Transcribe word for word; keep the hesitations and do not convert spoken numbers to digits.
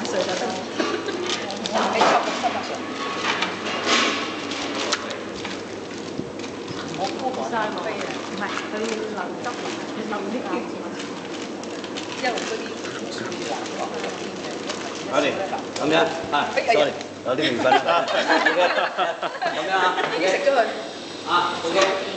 水就得。 你十六十八歲。我高過晒冇，唔係佢流汁落嚟，流啲膠。因為嗰啲樹林講嗰邊嘅， 我哋咁樣啊 ，sorry， 有啲緣分啦。咁樣啊， 已經食咗佢。 啊 ，OK。